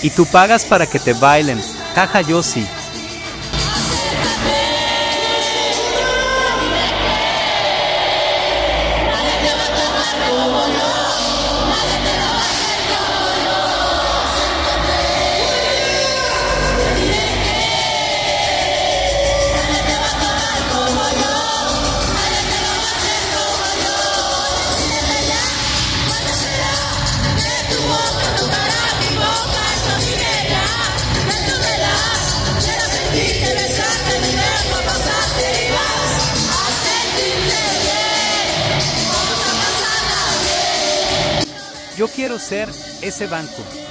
Y tú pagas para que te bailen, jaja yo sí. Yo quiero ser ese banco.